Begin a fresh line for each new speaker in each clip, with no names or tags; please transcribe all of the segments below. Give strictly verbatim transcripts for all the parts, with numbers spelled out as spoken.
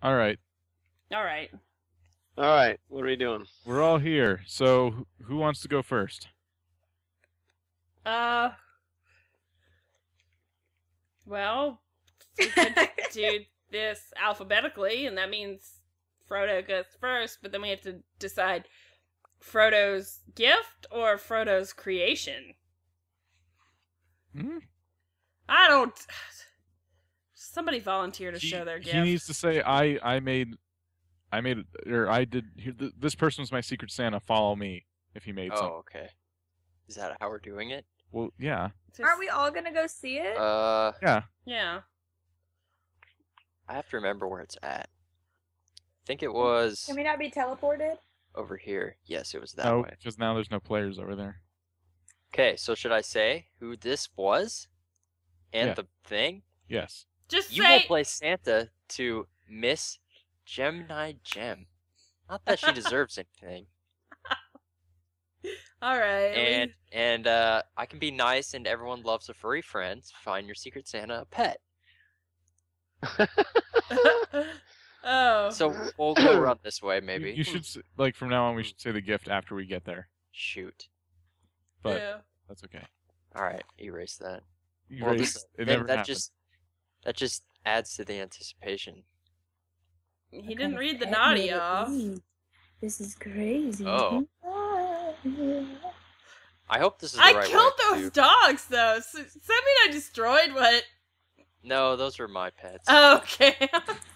All right.
All right.
All right, what are we doing?
We're all here. So wh- who wants to go first?
Uh. Well, we could do this alphabetically, and that means Frodo goes first. But then we have to decide Frodo's gift or Frodo's creation.
Hmm?
I don't. Somebody volunteer to
He,
show their
he
gift.
needs to say, "I I made, I made, or I did. Here, th- this person was my secret Santa. Follow me." If he made something.
Oh, okay. Is that how we're doing it?
Well, yeah,
Just-
Aren't we all gonna go see it?
Uh,
yeah.
Yeah.
I have to remember where it's at. I think it was
Can we not be teleported?
over here. Yes, it was that
No,
way.
because now there's no players over there.
Okay, so should I say who this was? And
Yeah.
the thing?
Yes.
Just
You
say.
will play Santa to Miss Gemini Gem. Not that she deserves anything.
All right.
And and uh, I can be nice and everyone loves a furry friend. Find your secret Santa a pet.
Oh.
So we'll go around this way,
You-
maybe.
You, should s- like from now on we should say the gift after we get there.
Shoot.
But
Yeah.
that's okay.
All right, erase that.
You
Well,
raised-
this-
it
then
never
that
happened.
just that just adds to the anticipation.
He didn't read the naughty off.
This is crazy.
Oh. I hope this is the
I
right
killed
way
those
to-
dogs, though. So, does that mean I destroyed what?
No, those were my pets.
Oh, okay.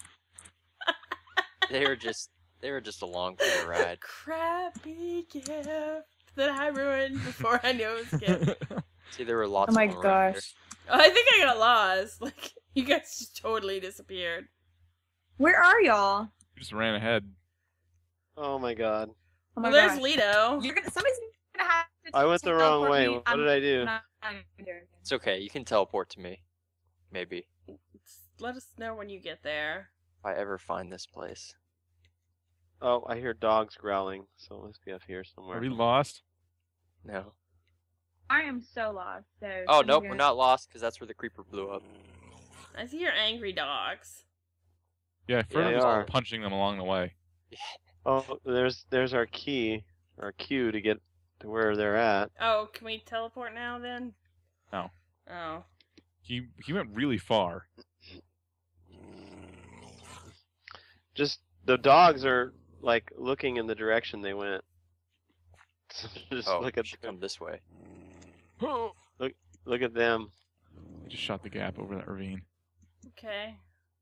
They were just they were just along for the ride.
Crappy gift that I ruined before I knew it was a gift.
See, there were lots
Oh my
of them around
gosh.
Oh, I think I got lost. Like, you guys just totally disappeared.
Where are y'all?
You just ran ahead.
Oh my god.
Oh my
Well, there's
gosh.
Lido.
You're gonna, somebody's gonna have to
I went the wrong
teleport
way.
me.
What
I'm
did I do?
not gonna do it.
It's okay. You can teleport to me. Maybe
Let us know when you get there.
if I ever find this place.
Oh, I hear dogs growling, so it must be up here somewhere.
Are we lost?
No.
I am so lost. So
Oh
somebody's
nope,
gonna-
we're not lost because that's where the creeper blew up.
I see your angry dogs.
Yeah, Frodo
they
was
are.
punching them along the way.
Oh, there's there's our key, our cue to get to where they're at.
Oh, can we teleport now then?
No.
Oh.
He he went really far.
Just the dogs are like looking in the direction they went. Just
Oh,
look
we
at
should come this way.
look at them.
Just shot the gap over that ravine.
Okay.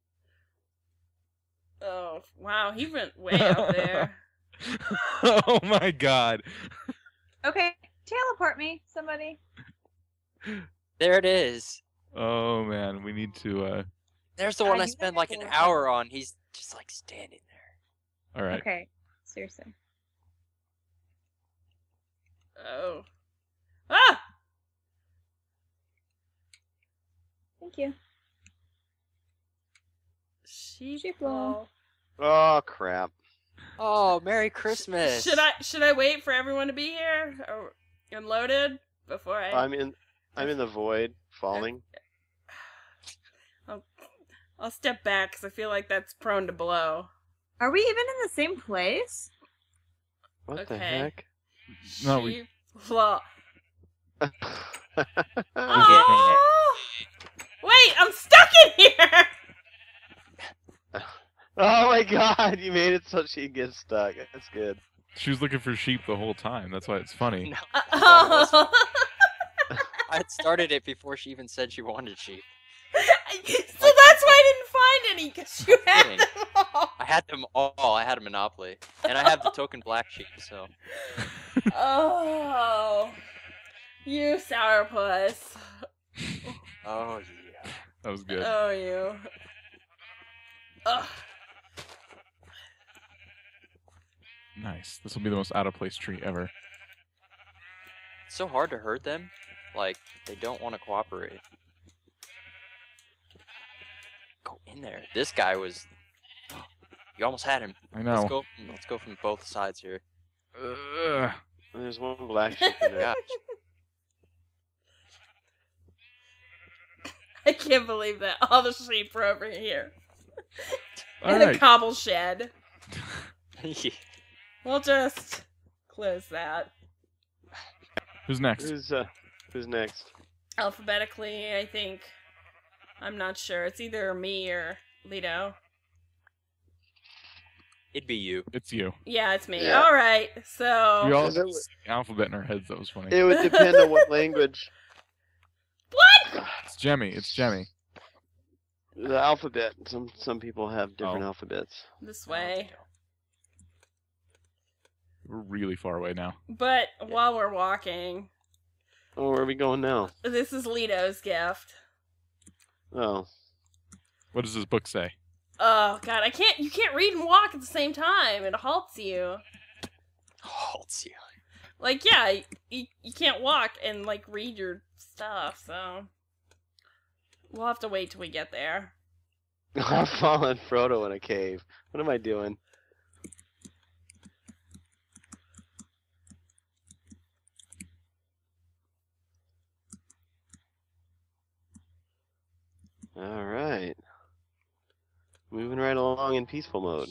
Oh, wow, he went way out there.
Oh my god.
Okay, teleport me, somebody.
There it is.
Oh man, we need to uh
There's the
Uh,
one I
you
spent
gotta
like an
go
hour on. He's just like standing there.
all right.
Okay, seriously.
Oh. Ah!
Thank you.
Sheep.
Sheep law.
Oh crap!
Oh, Merry Christmas!
Should I should I wait for everyone to be here or unloaded before I?
I'm in. I'm in the void, falling.
I'll, I'll step back because I feel like that's prone to blow.
Are we even in the same place?
What the
Okay.
heck?
No, we-
Sheep law.
oh
Oh! Wait, I'm stuck in here.
my god! You made it so she gets stuck. That's good.
She was looking for sheep the whole time. That's why it's funny.
No,
Oh.
I had started it before she even said she wanted sheep.
So that's why I didn't find any, because you had
kidding.
them all.
I had them all. I had a monopoly, and I have the token black sheep. So
Oh, you sourpuss.
oh yeah.
That was good.
Oh, you. Ugh.
Nice. This will be the most out of place tree ever.
It's so hard to herd them. Like they don't want to cooperate. Go in there. This guy was. You almost had him.
I
Let's
know.
go. From, let's go from both sides here.
Ugh.
There's one black sheep in there.
Gosh.
I can't believe that all the sheep are over here.
All
in a
right.
cobble shed.
Yeah.
We'll just close that.
Who's next?
Who's uh, who's next?
Alphabetically, I think. I'm not sure. It's either me or Lido.
It'd be you.
It's you.
Yeah, it's me.
Yeah.
All right. So.
We all
Is
have
it-
the same alphabet in our heads. That was funny.
It would depend on what language.
What?
It's Jemmy. It's Jemmy.
The alphabet. Some some people have different
Oh.
alphabets.
This way.
We're really far away now.
But while we're walking,
Oh, where are we going now?
this is Lido's gift.
Oh,
What does this book say?
Oh god, I can't. You can't read and walk at the same time. It halts you.
Halts you.
Like, yeah, you, you can't walk and like read your stuff. So we'll have to wait till we get there.
I'm following Frodo in a cave. What am I doing? All right. Moving right along in peaceful mode.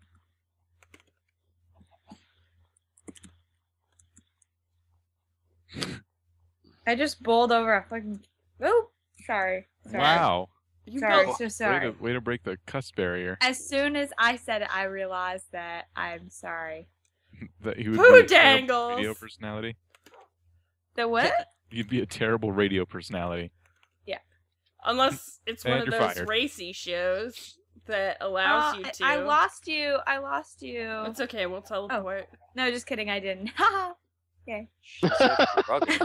I just bowled over a fucking. Oh, sorry. sorry.
Wow.
You
Sorry,
built-
so
Way
sorry.
to, way to break the cuss barrier.
As soon as I said it, I realized that I'm sorry.
That he would
Poo
be a terrible
dangles!
radio personality.
The what?
You'd be a terrible radio personality.
Unless it's one
And
of
you're
those
fired.
racy shows that allows
Uh,
you
I-
to.
I lost you. I lost you.
It's okay. We'll teleport.
No, just kidding. I didn't. Haha. Okay.
She's so rugged.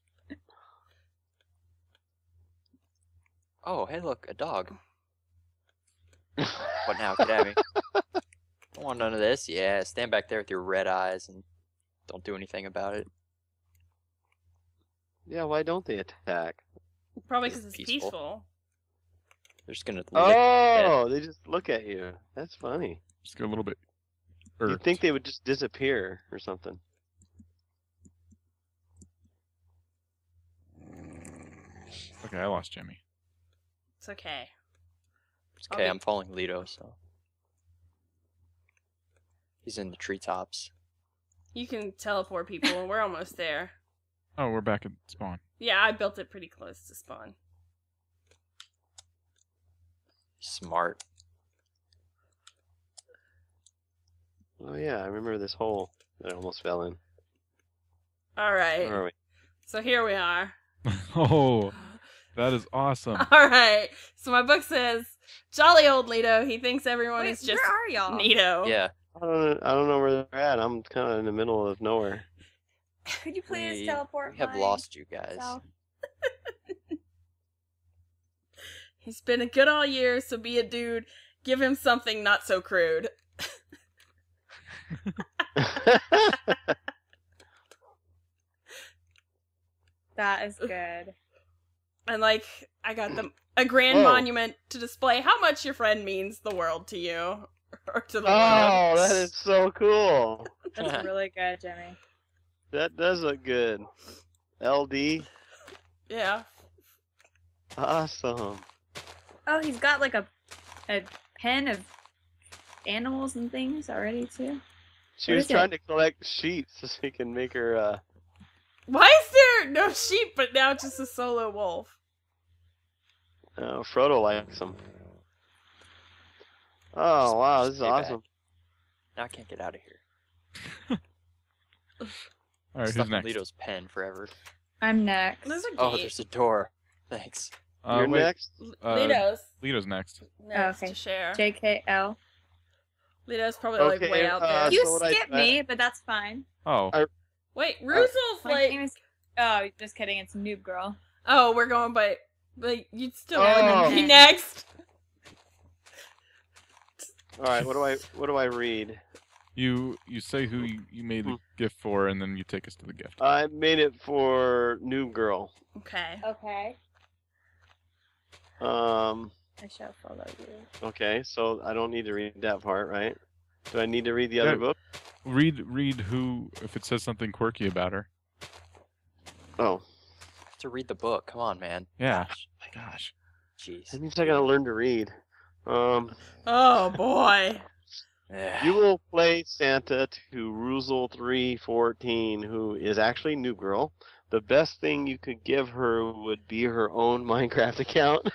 Oh, hey, look, a dog. What now? Get at me. Don't want none of this. Yeah, stand back there with your red eyes and don't do anything about it.
Yeah, why don't they attack?
Probably
This
because
is
it's
peaceful.
peaceful.
They're just gonna lick
Oh, they just look at you. That's funny.
Just go a little bit. Or,
You'd think they would just disappear or something.
okay, I lost Jimmy.
It's okay.
It's okay,
Okay.
I'm following Lido, so. He's in the treetops.
You can teleport people, and we're almost there.
Oh, we're back at spawn.
Yeah, I built it pretty close to spawn.
Smart.
Oh yeah, I remember this hole that I almost fell in.
All right.
Where are we?
So here we are.
Oh, that is awesome.
All right. So my book says, "Jolly old Lido. He thinks everyone
Wait,
is just
where are y'all?
Neato."
Yeah.
I don't. I don't know where they're at. I'm kind of in the middle of nowhere.
Could you please
we,
teleport?
we have
my
lost you guys.
self?
He's been a good all year, so be a dude. Give him something not so crude.
That is good.
And like, I got them a grand
Whoa.
monument to display how much your friend means the world to you, or to the
Oh,
world.
that is so cool.
That's really good, Jimmy.
That does look good. L D,
Yeah.
awesome.
Oh, he's got like a a pen of animals and things already too.
She
What
was
is it?
trying to collect sheep so she can make her. uh
Why is there no sheep, but now just a solo wolf?
uh, Frodo likes them. Oh wow, this is
Stay back.
awesome.
Now I can't get out of here.
All right,
Stuck
who's
in
next?
Lido's pen forever.
I'm next.
There's a
Oh,
gate.
there's a door. Thanks.
Uh,
You're
wait,
next.
uh,
Lido's
Lito's next.
next
okay.
to share.
J K L.
Lido's probably like
Okay,
way out
uh,
there.
You
so what I-
skipped me, but that's fine.
Oh,
I-
Wait, Ruzel's
My
like.
name is. Oh, just kidding. It's Noob Girl.
Oh, we're going by. But you'd still
Oh.
want to be next.
All right, what do I what do I read?
you you say who you, you made the
Hmm.
gift for, and then you take us to the gift.
I made it for Noob Girl.
Okay.
Okay.
Um.
I shall follow you.
Okay, so I don't need to read that part, right? Do I need to read the other
Yeah.
book?
Read read who if it says something quirky about her.
Oh,
To read the book. Come on, man.
Yeah.
Gosh.
Gosh.
Jeez.
that means I gotta learn to read. Um.
Oh. Oh boy.
You will play Santa to Ruzel three fourteen, who is actually New Girl. The best thing you could give her would be her own Minecraft account.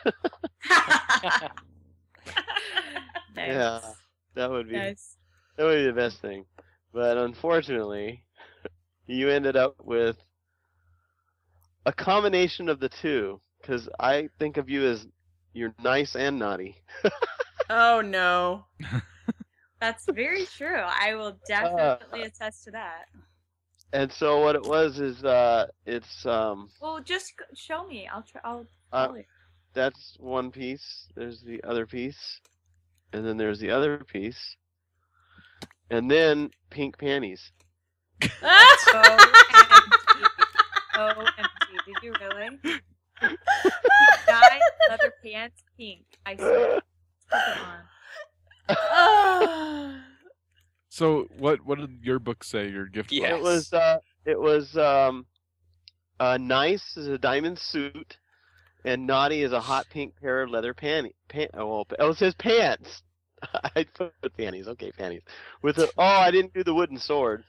Nice.
Yeah, that would be
Nice.
that would be the best thing. But unfortunately, you ended up with a combination of the two. Because I think of you as you're nice and naughty.
Oh no.
That's very true. I will definitely attest to that.
And so what it was is uh, it's um,
Well, just g- show me. I'll try. I'll.
Uh,
tell you.
that's one piece. There's the other piece, and then there's the other piece, and then pink panties.
O M G. O M G. Did you really? Dye leather pants pink. I swear. Put it on.
Ah.
So what what did your book say? Your gift?
Yeah.
was?
It was uh, it was um, uh, nice is a diamond suit, and naughty is a hot pink pair of leather panty. Pan- oh, well, oh, it says pants. I put panties. Okay, panties. With a oh, I didn't do the wooden sword.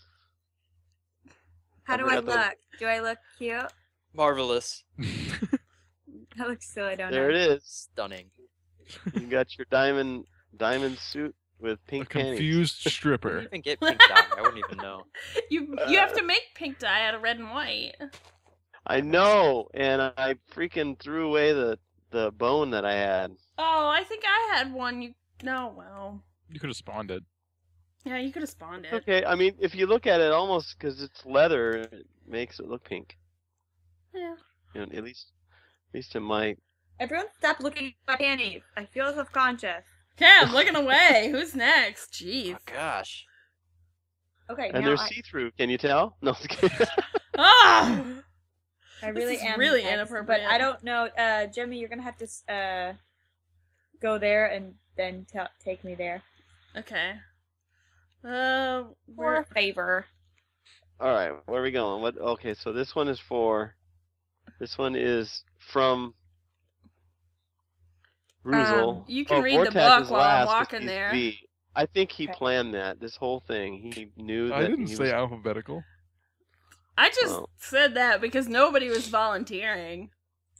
How
I
do I
forgot the-
look? Do I look cute?
Marvelous.
I look silly. I don't
There
know.
it is.
Stunning.
You got your diamond diamond suit with
A
pink panties.
confused
Where do
stripper.
you even get pink dye? I wouldn't even know.
You you have to make pink dye out of red and white.
I know, and I freaking threw away the the bone that I had.
Oh, I think I had one. You no, well,
You could have spawned it.
yeah, you could have spawned it.
Okay, I mean, if you look at it, almost because it's leather, it makes it look pink.
Yeah.
You know, at least, at least in my.
Everyone, stop looking at my panties. I feel self-conscious.
Yeah, I'm looking away. Who's next? Jeez.
Oh gosh.
Okay,
And
now
they're
I,
see-through. Can you tell? No, just kidding.
Ah.
I
This
really
is
am
really
next,
inappropriate.
But I don't know, uh, Jimmy. You're gonna have to uh, go there and then t- take me there
Okay. Uh,
for
where?
a favor.
All right, where are we going? What? Okay, so this one is for. This one is from. Ruzel.
Um,
You can
Oh,
read the
Vortac
book
is
while I'm
last 'cause
walking
he's
there.
V. I think he
Okay.
planned that. This whole thing. He knew that.
I didn't
he
say
was-
alphabetical.
I just
Oh.
said that because nobody was volunteering.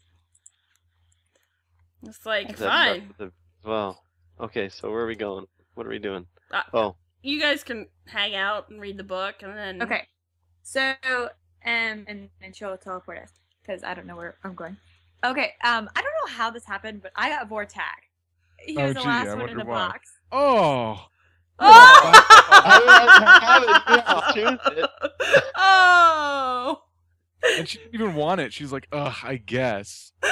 It's like,
That's
fine.
not the- well, okay. So where are we going? What are we doing?
Uh,
Oh,
You guys can hang out and read the book, and then
Okay, so um, and and she'll teleport us because I don't know where I'm going. Okay, um, I don't know how this happened, but I got Vortac. He
Oh,
was the
gee,
last
I
one in
wonder
the
why.
box.
Oh.
I didn't have it. You have to choose it.
Oh.
And she didn't even want it. She's like, ugh, I guess.
If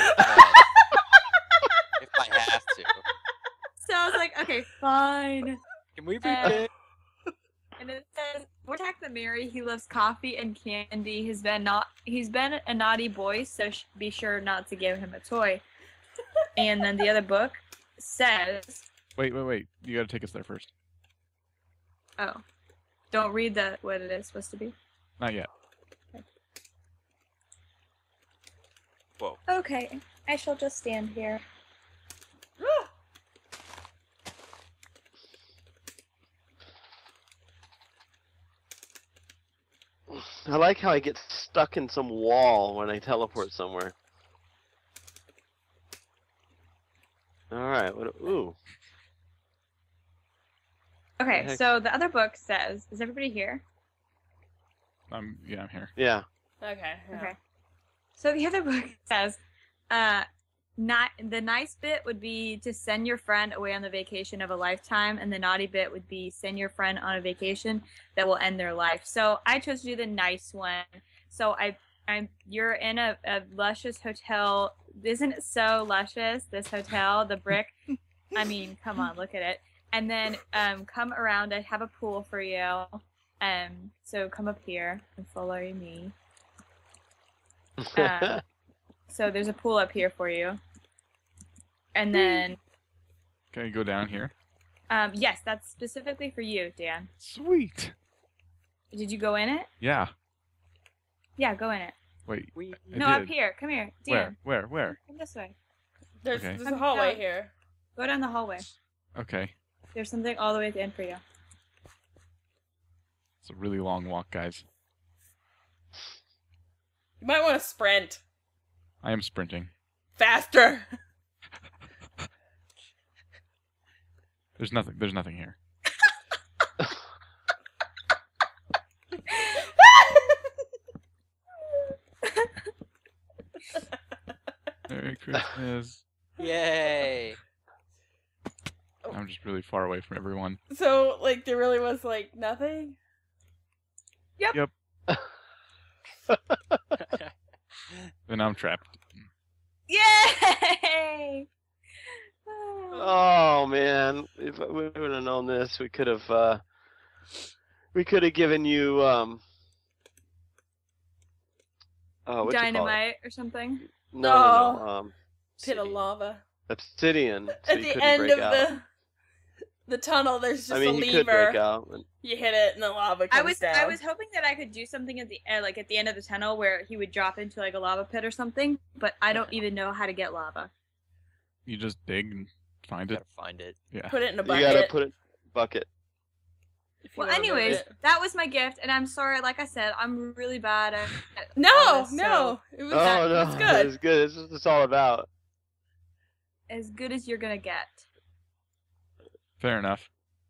I have to.
So I was like, okay, fine.
Can we
Uh,
read
And it says, Vortac the Merry, he loves coffee and candy. He's been not he's been a naughty boy, so sh- be sure not to give him a toy. And then the other book says,
Wait, wait, wait. You gotta take us there first.
oh, don't read the what it is supposed to be.
Not yet.
Whoa.
Okay, I shall just stand here.
I like how I get stuck in some wall when I teleport somewhere. All right. What? Ooh.
Okay,
heck?
so the other book says, is everybody here?
I'm yeah, I'm here.
Yeah.
Okay. yeah.
Okay. So the other book says, uh, not the nice bit would be to send your friend away on the vacation of a lifetime, and the naughty bit would be send your friend on a vacation that will end their life. So I chose to do the nice one. So I, I'm you're in a, a luscious hotel. Isn't it so luscious? This hotel, the brick. I mean, come on, look at it. And then um, come around. I have a pool for you. Um, so come up here and follow me. Uh, so there's a pool up here for you. And then,
Can I go down here?
um, yes, that's specifically for you, Dan.
Sweet.
Did you go in it?
Yeah.
Yeah, go in it.
Wait.
we?
I
no, up
did.
here. Come here,
Where?
Dan.
Where? Where?
Come this way.
There's
Okay.
there's a hallway here.
Go down the hallway.
Okay.
There's something all the way at the end for you.
It's a really long walk, guys.
You might want to sprint
I am sprinting.
faster.
There's nothing. There's nothing here. Merry Christmas.
Yay!
I'm just really far away from everyone.
So, like, there really was, like, nothing?
And I'm trapped.
Yay!
Oh man, if we would have known this, we could have uh, we could have given you um. Oh, what you call it?
Dynamite or something.
No, no, no.
Oh.
Um,
Pit of
City.
lava.
obsidian. So
At
you
the
couldn't
end
break
of
out.
the the tunnel, there's just
I mean,
a
you could
lever.
break out. and-
You hit it, and the lava comes
I was
down.
I was hoping that I could do something at the uh, like at the end of the tunnel where he would drop into like a lava pit or something, but I don't even know how to get lava.
You just dig and find it.
Gotta find it.
Yeah.
Put it in a
You
bucket.
gotta put it in a bucket.
if you
Well,
wanna build
anyways,
it.
that was my gift, and I'm sorry. Like I said, I'm really bad at. at
No,
all this, so
no. It was,
Oh
it
no,
was good.
it's good. This is what it's all about.
as good as you're gonna get.
Fair enough.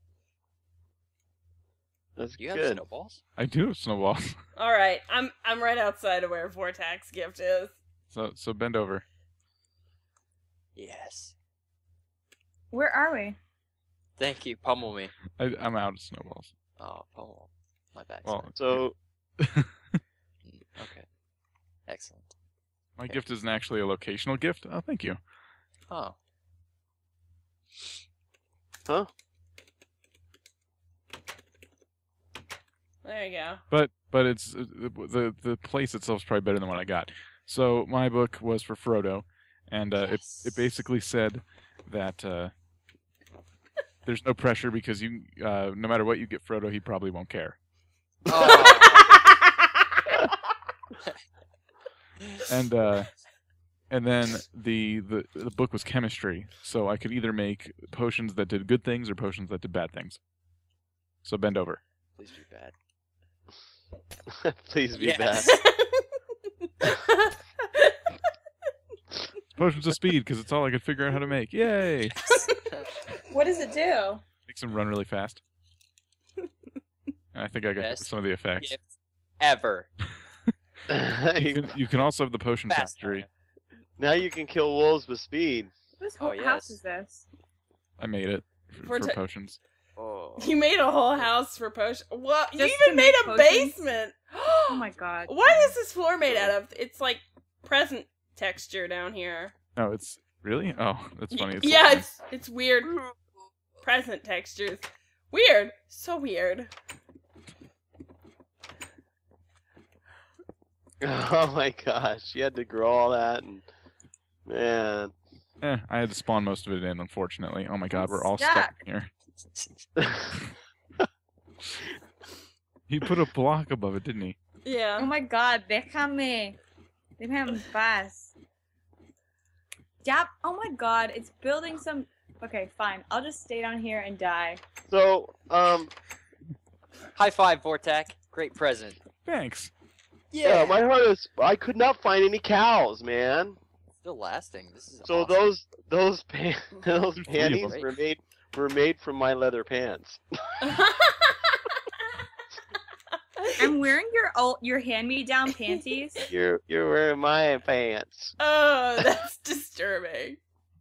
That's
Do you have
good.
snowballs?
I do have snowballs.
All right, I'm I'm right outside of where Vortex gift is.
So so bend over.
Yes.
Where are we?
Thank you. Pummel me.
I, I'm out of snowballs.
Oh, pummel. My back.
Well,
So
Mm, okay. Excellent.
my gift isn't actually a locational gift. Oh, thank you.
Oh.
huh?
There you go.
But but it's uh, the the place itself is probably better than what I got. So my book was for Frodo, and uh, it
Yes.
it basically said that uh, there's no pressure because you uh, no matter what you get Frodo, he probably won't care.
Oh.
And uh, and then the, the the book was chemistry, so I could either make potions that did good things or potions that did bad things. So bend over.
Please be bad.
Please be
Yes.
back.
Potions of speed because it's all I could figure out how to make. Yay!
What does it do?
Makes them run really fast. And I think I got
Best
some of the effects.
Gift ever.
You can, you can also have the potion
Fast
factory.
time.
Now you can kill wolves with speed.
Whose
Oh,
whole house
yes.
is this?
I made it for,
For
for
t-
potions.
Oh.
You made a whole house for potion. What? You
Just
even
to
made
make
a
potions?
basement.
Oh my god.
What is this floor made out of? It's like present texture down here.
Oh, it's really? Oh, that's
Y-
funny. It's
yeah,
like-
it's it's weird. Present textures. Weird. So weird.
Oh my gosh, you had to grow all that, and man.
Eh, I had to spawn most of it in, unfortunately. Oh my god, we're all stuck
Stuck.
in here. He put a block above it, didn't he?
Yeah.
Oh my god, déjame. Déjame en paz. Yep. Oh my god, it's building some. Okay, fine. I'll just stay down here and die.
So, um,
High five, Vortak. Great present.
Thanks.
yeah, my heart is. I could not find any cows, man.
Still lasting. This is
So
awesome.
those those pan- those
There's three of
panties
them.
were made were made from my leather pants.
I'm wearing your old, your hand-me-down panties.
You're you're wearing my pants.
Oh, that's disturbing.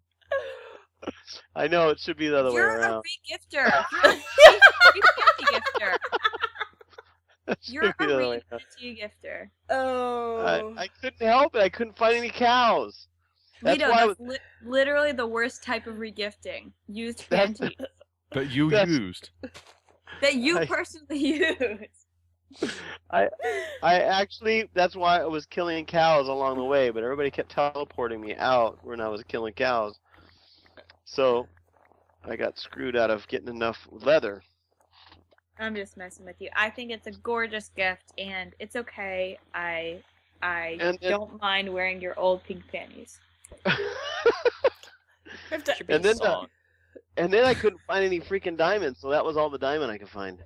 I know it should be the other
You're
way
a
around.
re-gifter. You're a re- re- gifter.
It should
You're
be
a
the other way around.
re gifter.
Oh.
I, I couldn't help it. I couldn't find any cows. That's
Vito,
why I
that's
was-
li- literally the worst type of regifting. Used
That's-
panties
That you
That's-
used.
that you
I-
personally use.
I actually, that's why I was killing cows along the way, but everybody kept teleporting me out when I was killing cows. So I got screwed out of getting enough leather.
I'm just messing with you. I think it's a gorgeous gift, and it's okay. I I
And- and-
don't mind wearing your old pink panties.
We have to-
Should be
and
a
then the-
song.
And then I couldn't find any freaking diamonds, so that was all the diamond I could find.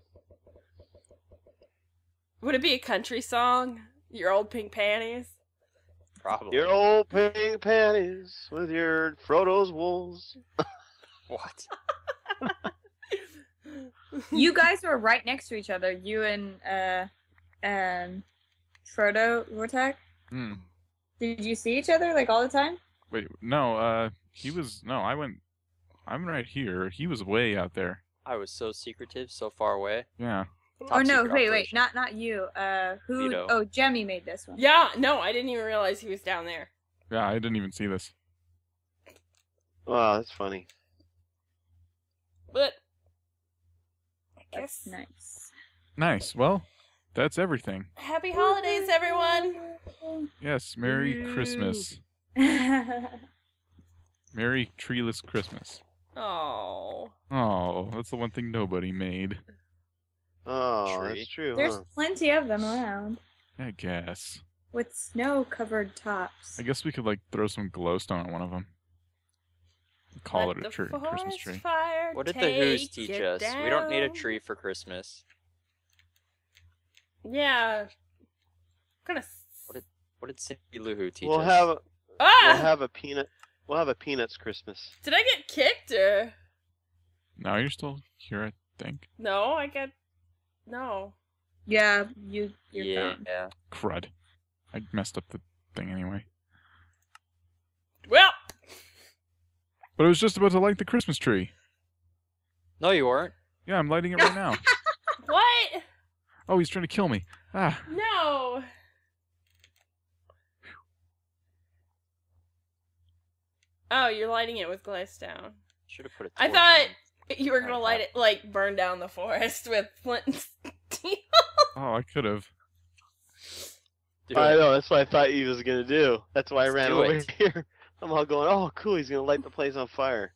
Would it be a country song? Your old pink panties?
Probably.
Your old pink panties with your Frodo's wolves.
What?
You guys were right next to each other. You and uh, um, Frodo Vortak.
Hmm.
Did you see each other like all the time?
Wait, no. Uh, he was no. I went. I'm right here. He was way out there.
I was so secretive, so far away.
Yeah.
Top
Oh no!
secret
Wait, wait,
operation.
not not you. Uh, who?
Vito.
Oh, Jemmy made this one.
Yeah, no, I didn't even realize he was down there.
Yeah. I didn't even see this.
Wow, that's funny.
But I
That's
guess
nice.
Nice. Well, that's everything.
happy holidays, everyone.
Yes. Merry
Woo.
Christmas. Merry treeless Christmas.
Oh.
Oh, that's the one thing nobody made.
Oh,
Tree.
that's true.
There's
Huh?
plenty of them around
I guess.
with snow-covered tops.
I guess we could like throw some glowstone on one of them. Call
Let
it a
the
tree, Christmas
forest
tree.
Fire
What did the Who's
take
teach
it
us? We don't need a
down.
tree for Christmas.
Yeah. Kind of.
What did What did Cindy Lou Who teach
We'll
us?
have a,
Ah!
we'll have a peanut. We'll have a peanuts Christmas.
Did I get kicked or
No, you're still here, I think.
no? I got no.
Yeah, you. Your
yeah.
phone.
yeah.
Crud. I messed up the thing anyway.
Well,
But I was just about to light the Christmas tree.
No, you weren't.
Yeah, I'm lighting it right now.
what?
Oh, he's trying to kill me. Ah.
No. Oh, you're lighting it with glowstone.
Should have put it.
I thought you were gonna light it like burn down the forest with flint and steel.
Oh, I could have.
I know. That's what I thought he was gonna do. That's why I
Let's
ran
do
over
it.
here. I'm all going, oh, cool. He's gonna light the place on fire.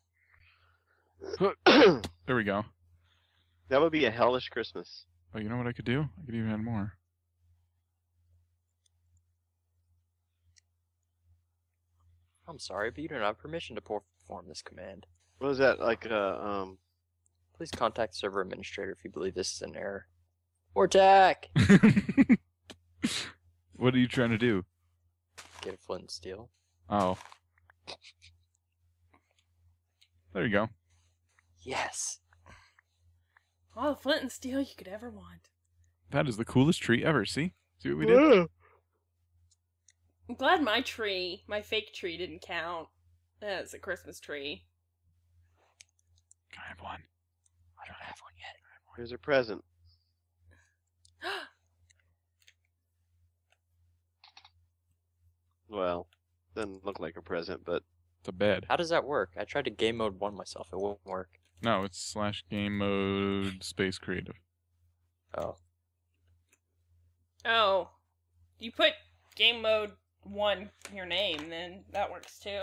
There we go.
That would be a hellish Christmas.
Oh, you know what I could do? I could even add more.
I'm sorry, but you don't have permission to perform this command.
What is that? Like, uh, um,
Please contact server administrator if you believe this is an error. Or attack!
What are you trying to do?
Get a flint and steel.
Oh. There you go.
Yes.
All the flint and steel you could ever want.
That is the coolest tree ever. See? See what we did?
I'm glad my tree, my fake tree, didn't count as a Christmas tree.
I have one.
I don't have one yet.
Here's a present. Well, doesn't look like a present, but
It's a bed.
How does that work? I tried to game mode one myself. It won't work.
No, it's slash game mode space creative.
Oh.
Oh, you put game mode one in your name, then that works too.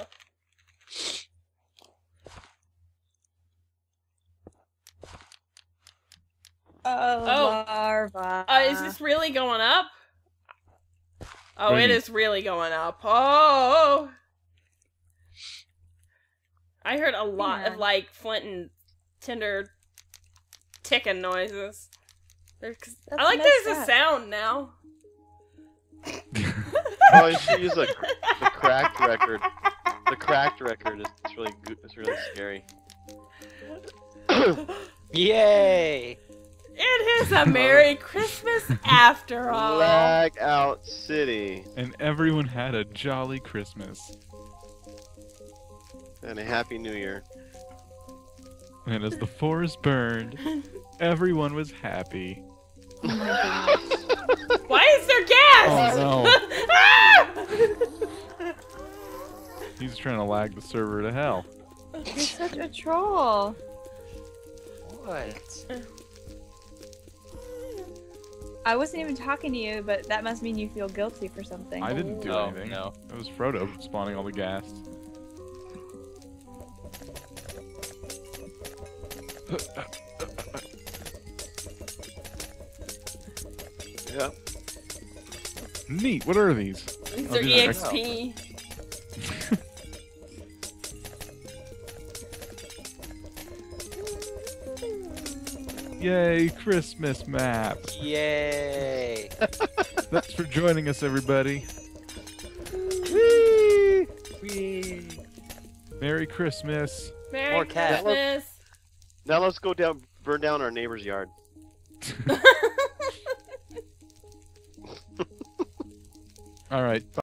Oh,
Oh.
larva.
Uh, is this really going up? Oh,
What do you
it
mean?
is really going up. Oh! I heard a lot
Yeah.
of like flint and tinder ticking noises. There's, I like
messed
there's a
up.
sound now.
oh, you should use a, the cracked record. The cracked record is it's really good. It's really scary.
Yay!
It is a Merry Christmas after all.
Blackout City
And everyone had a jolly Christmas.
and a Happy New Year.
And as the forest burned, everyone was happy.
Why is there gas?
Oh
Ah!
He's trying to lag the server to hell.
You're such a troll.
What?
I wasn't even talking to you, but that must mean you feel guilty for something.
I didn't do
Oh,
anything.
no.
It was Frodo spawning all the gas.
Yeah.
Neat. What are these?
These
Oh,
are
these are
E X P.
Yay, Christmas map.
Yay!
Thanks for joining us, everybody.
Whee!
Whee!
Merry Christmas.
Merry
More cat.
Christmas.
Now let's go down, burn down our neighbor's yard.
All right.